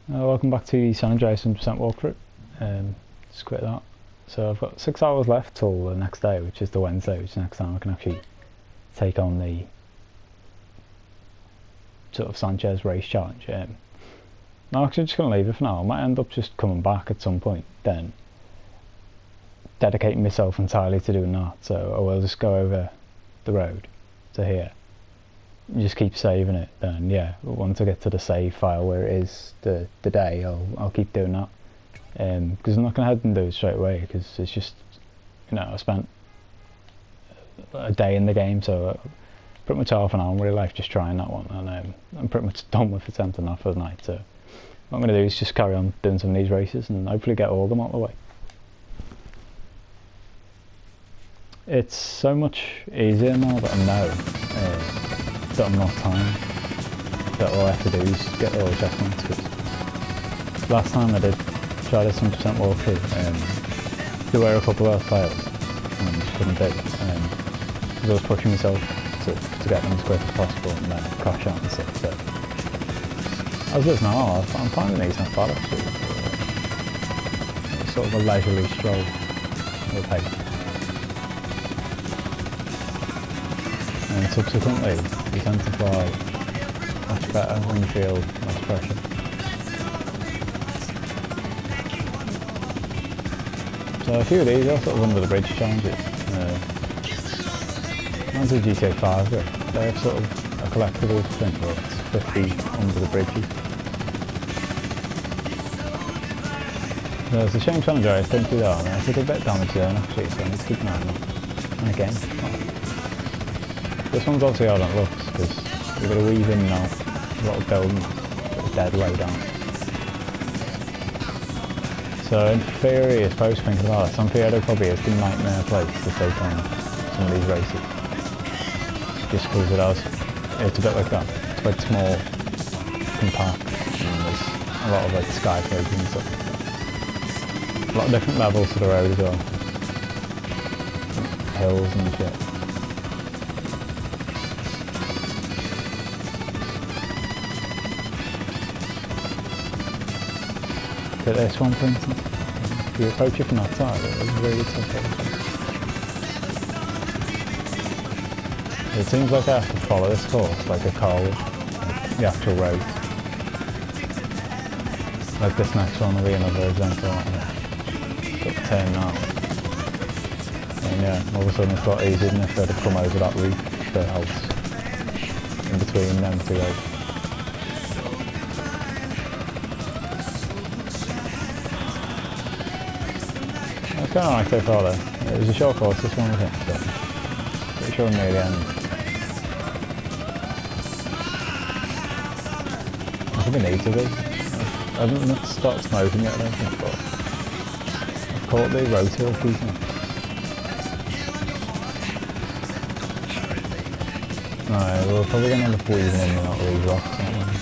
Welcome back to San Andreas 100% walkthrough. Just quit that. So I've got 6 hours left till the next day, which is the Wednesday, which is the next time I can actually take on the sort of Sanchez race challenge. I'm actually just going to leave it for now. I might end up just coming back at some point, then dedicating myself entirely to doing that. So I will just go over the road to here. Just keep saving it, then yeah, once I get to the save file where it is the day, I'll keep doing that, because I'm not going to head and do it straight away, because it's just, you know, I spent a day in the game, so pretty much half an hour in real life just trying that one, and I'm pretty much done with attempting that for the night. So what I'm going to do is just carry on doing some of these races and hopefully get all of them out of the way. It's so much easier now that I know that I'm not timed, that all I have to do is get all the checkpoints, because last time I did try this 100% walkthrough, there were a couple of fails and I just couldn't do it, because I was pushing myself to get them as quick as possible and then crash out and stuff. So as it is now, I'm finding these not bad actually. It's sort of a leisurely stroll at a pace. And subsequently, you tend to fly much better when you feel less pressure. So a few of these are sort of under the bridge challenges. One's a GTA 5, but they have sort of a collectible thing where it's 50 under the bridges. So it's a shame San Andreas don't do that. I took a bit of damage there actually, so I need to keep an eye on that. And again, this one's obviously hard on looks, because you've got to weave in now a lot of buildings that are dead low down. So in theory, I suppose thinking about it, San Fierro probably is the nightmare place to take on some of these races. Just because it's a bit like that. It's quite small, compact, and there's a lot of like skyscrapers and stuff. A lot of different levels to the road as well. Hills and shit. At this one, for instance, if you approach it from that side, it's really tough. It seems like I have to follow this course like a coal, like the actual road. Like this next one will be another example like that. Got to turn now. And yeah, all of a sudden it's a lot easier than if I had to come over that roof, the house, in between them two roads. It's kind of nice so far though. It was a short course, this one, wasn't it? So pretty sure I'm near the end. I think I need to be. I haven't started smoking yet, I don't think, but I've caught the rotor a few times. No, we're probably going to end up weaving in and out of these rocks, aren't we?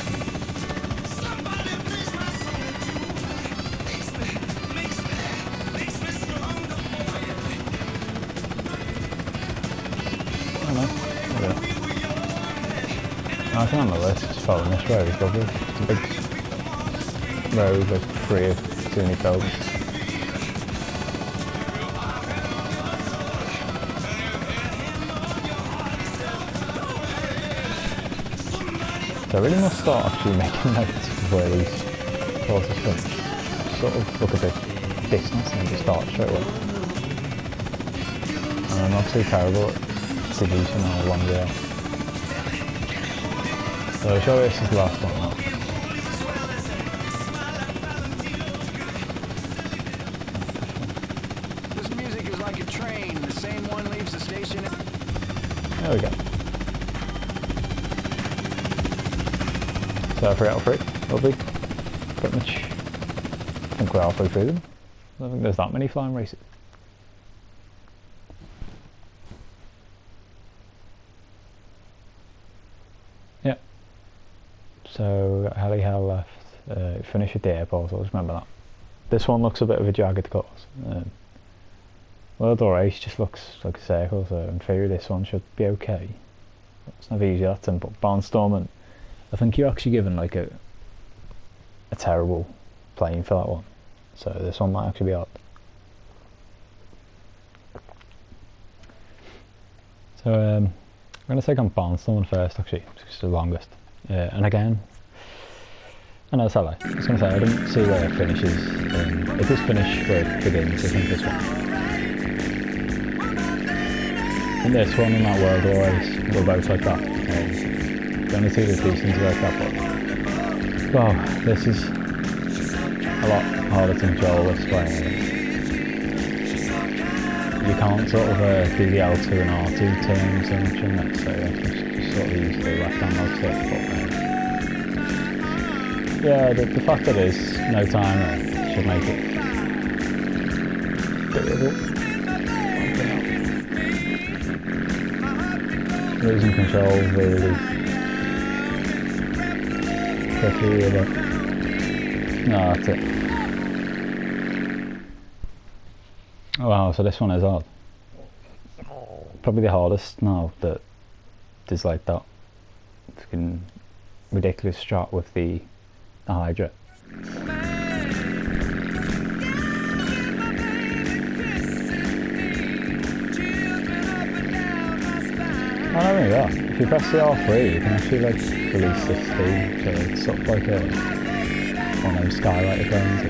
I can on the list, just following this road, probably. It's a big road with free of too many buildings. So I really must start actually making notes of where these courses finish. Sort of look a bit distance and then just start straight away. And I'm not too terrible at producing on a long way. So I'm sure this is the last one now. This music is like a train. The same one leaves the station. There we go. So 3 out of 3, lovely. Pretty much, I think we're halfway through them. I don't think there's that many flying races. Yeah. So Heli Hell left, finish at the airport, I'll just remember that. This one looks a bit of a jagged course. World War Ace just looks like a circle, so in theory this one should be okay. It's never easy that simple. Barnstorming, I think you're actually given like a a terrible plane for that one. So this one might actually be odd. So I'm going to take on Barnstormer first actually, it's the longest. And again, I know it's hello. I was going to say, I didn't see where it finishes. It does finish where it begins, I think this one. In this one and that World War Ace were both like that. The only two that are decent like that, but well, this is a lot harder to control this way. You can't sort of do the L2 and R2 turns so much in it, so you just sort of use the left analog stick. But yeah, the fact that there's no timer should make it doable. Losing control really quickly with it. No, that's it. Oh, wow, so this one is hard. Probably the hardest now that there's like that fucking ridiculous shot with the Hydra. Oh, not only that, if you press the R3 you can actually like release this steam, so it's sort of like a one of those skylighter planes.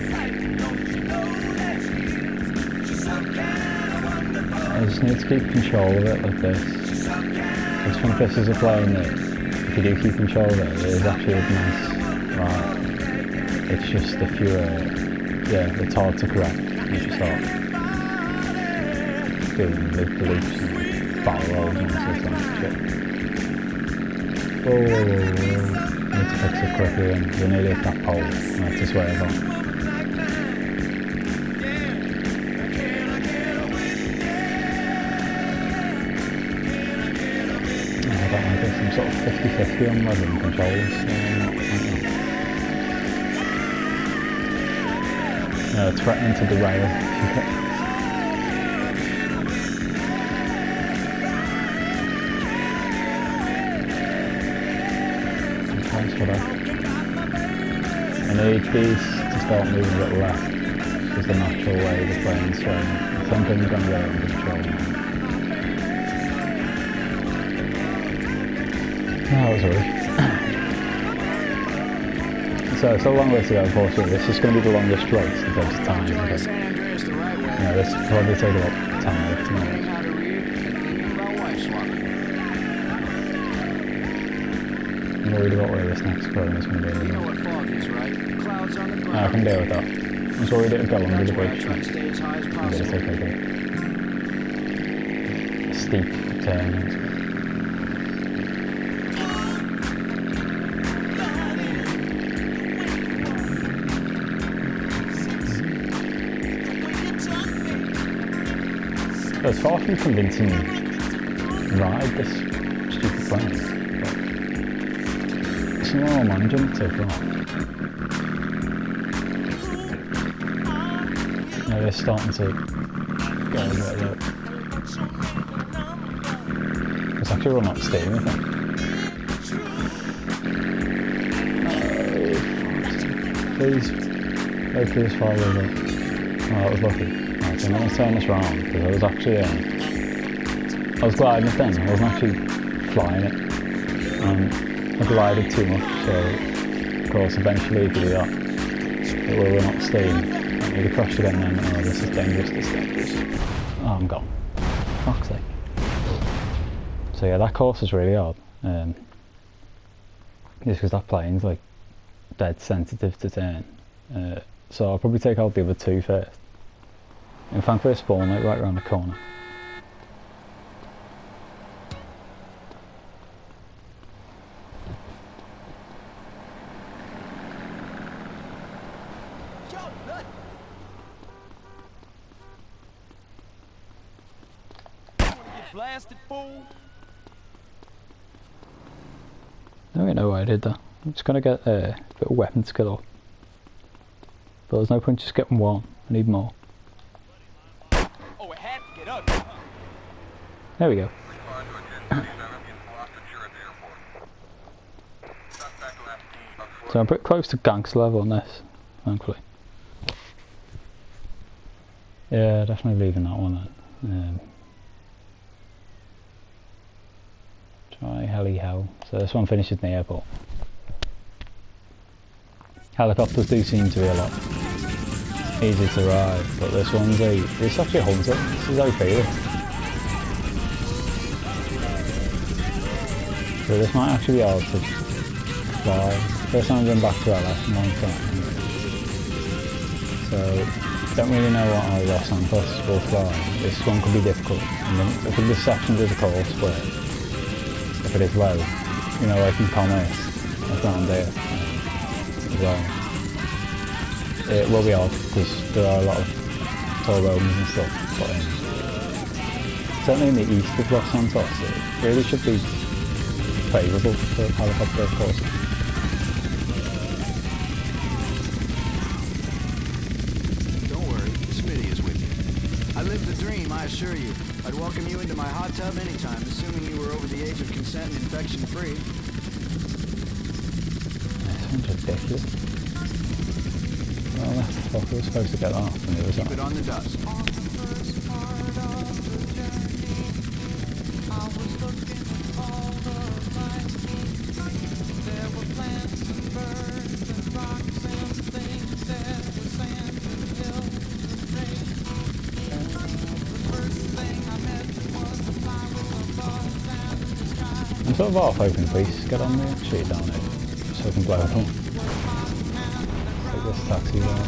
I just need to keep control of it like this. I just think this is a plane that if you do keep control of it, it is actually a nice ride. It's just if you yeah, it's hard to correct once you start doing loops and barrel rolls and all sorts of shit. Whoa, whoa, whoa, whoa. I need to fix it quickly and we're nearly at that pole. I have to swerve on. I don't like this, I'm sort of 50-50 on whether I'm controls. Threatening to derail. Thanks for that. I need these to start moving a little left. This is the natural way the plane's going. I think I'm going to get under control now. That was weird. So it's a long way to go, unfortunately. This is going to be the longest race in terms of time. But, this will probably take about 10 minutes now. I'm worried about where this next corner is going to be. You know what fog is, right? Clouds on the ground. I can deal with that. I was worried it would go under the bridge. Try to stay as high as I'm possible. going to take a steep turn. It's far from convincing ride this stupid plane, but it's not all managing it so far. Now they're starting to go a little bit. It's actually run out of steam, I think. Please, hopefully this far over. Oh, that was lucky. Right, so I'm going to turn this round because I was actually, I was gliding it then, I wasn't actually flying it. I glided too much, so of course eventually if you do that, it will run out of steam. I need to crash again then. Oh, this is dangerous, this is dangerous. Oh, I'm gone. Fuck's sake. So yeah, that course is really hard. Just because that plane's like dead sensitive to turn. So I'll probably take out the other two first. And thankfully a spawn like right around the corner. Blasted fool. I don't know why I did that. I'm just gonna get a bit of weapon skill up. But there's no point just getting one. I need more. Oh, it had to get up. There we go. So I'm pretty close to gangster level on this, thankfully. Yeah, definitely leaving that one then. Try heli hell. So this one finishes in the airport. Helicopters do seem to be a lot easier to ride, but this one's it's actually a Hunter. This is OP this. So this might actually be able to fly. First time I've been back to LS in a long time. So don't really know what our Los Santos will fly. This one could be difficult. And then I think this section of the course where if it is low, you know, like in Commerce, like around there as well. It will be odd because there are a lot of tall roads and stuff, but certainly in the east of Los Santos it really should be favourable for helicopter courses. Don't worry, Smitty is with you. I live the dream, I assure you. I'd welcome you into my hot tub anytime, assuming you were over the age of consent and infection-free. This one's ridiculous. Well, that's the fuck, we were supposed to get that from the other side. Keep it on the dust. I'm sort of half hoping police get on there, shoot it down it, so I can blow it up. Take this taxi down.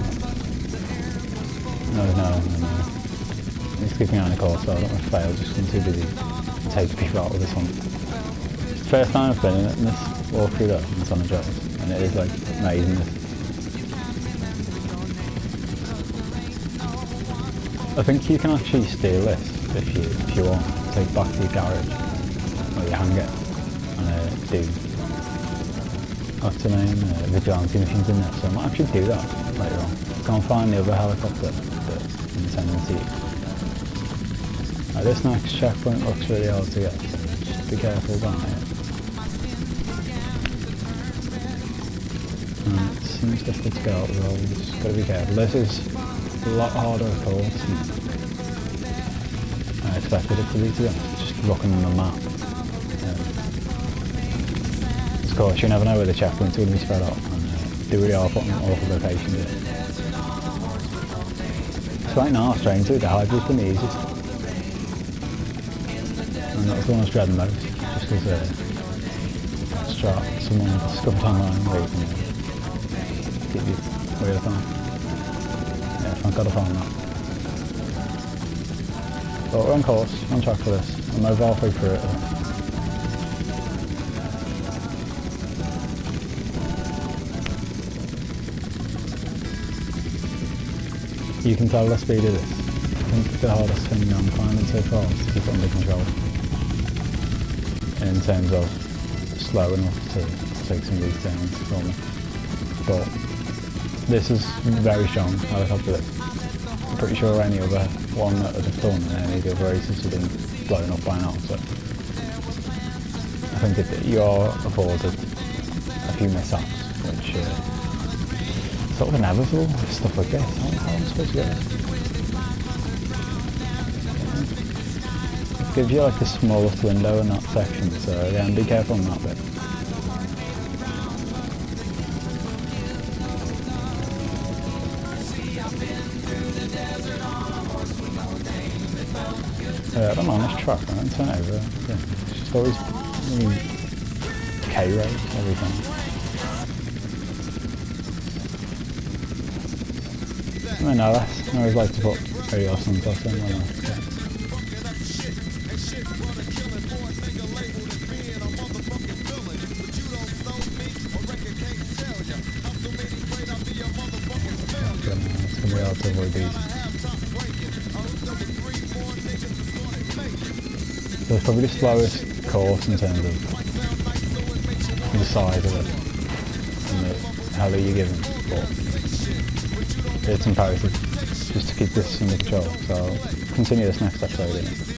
No. He's keeping me on the course, so I don't want to fail, just I'm too busy to take people out of this one. First time I've been in it in this walkthrough though, in San Andreas, and it is like amazing. I think you can actually steal this if you want, take it back to your garage, or you hang it. Do what's the name? Vigilante missions in there, so I might actually do that later on. Go and find the other helicopter that I'm sending to you. This next checkpoint looks really hard to get, so just be careful down here. It seems difficult to get out of the road, just gotta be careful. This is a lot harder of course than I expected it to be honest, just looking on the map. Of course, you never know where the checkpoints are going to be spread out, and they really are putting awful locations in. It's right now, strangely, the hybrid's been the easiest. And that was the one I was dreading most, just because someone discovered online where you can keep your wheel time. Yeah, I've got to find that. But we're on course, on track for this. I'm over halfway through it. You can tell the speed of this. I think the hardest thing I'm finding so far is to keep it under control. In terms of slow enough to take some of these downs for me. But this is very strong, helicopter this. I'm pretty sure any other one that I'd have done in any of the other races would have been blown up by now, so I think that you are afforded a few mishaps, which sort of inevitable with stuff like this. How am I supposed to get this? It gives you like the smallest window in that section, so again, be careful on that bit. I'm on this track, I don't turn over. Yeah, it's just always K-roads every time. I know that. I always like to put radio Santos in when I it's going to be hard to avoid these. So it's probably the slowest course in terms of the size of it and the hell you're given, but it's imperative just to keep this under control, so I'll continue this next episode.